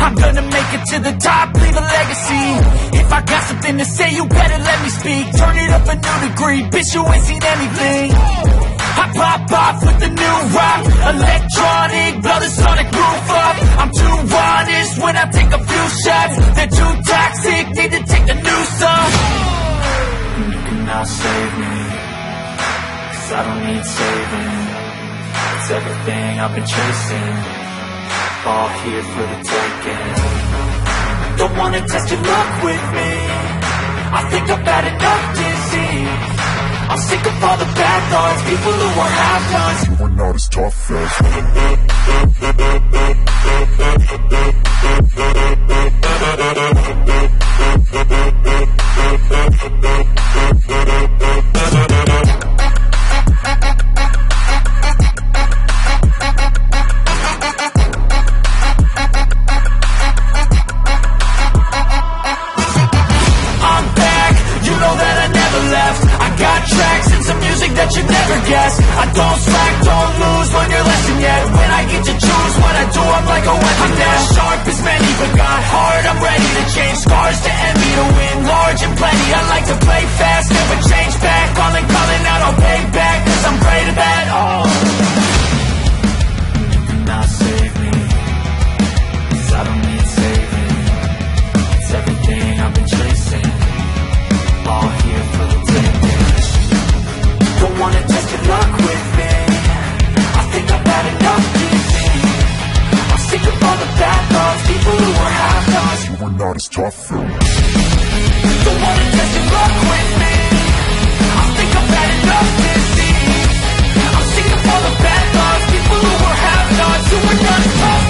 I'm gonna make it to the top, leave a legacy. If I got something to say, you better let me speak. Turn it up a new degree, bitch, you ain't seen anything. I pop off with the new rock, electronic, blow the sonic roof up. I'm too honest when I take a few shots. They're too toxic, need to take the noose off. You cannot save me, 'cause I don't need saving. It's everything I've been chasing, all here for the taking. Don't wanna test your luck with me, I think I've had enough disease. I'm sick of all the bad thoughts, people who are half-nots. You are not as tough as that you never guess. I don't slack, don't lose, learn your lesson yet. When I get to choose what I do, I'm like a weapon. I'm not sharp as many, but got heart, I'm ready to change. Scars to envy, to win large and plenty. I like to play fast, never change back. Calling out, I'll pay back, 'cause I'm great at that. Oh, you cannot save me, 'cause I don't need saving. It's everything I've been chasing, all here for the taking. Don't wanna test your luck with me, I think I've had enough disease. I'm sick of all the bad thoughts, people who are half-nots. You are not as tough as Don't wanna test your luck with me, I think I've had enough disease. I'm sick of all the bad thoughts, people who are half-nots. You are not as tough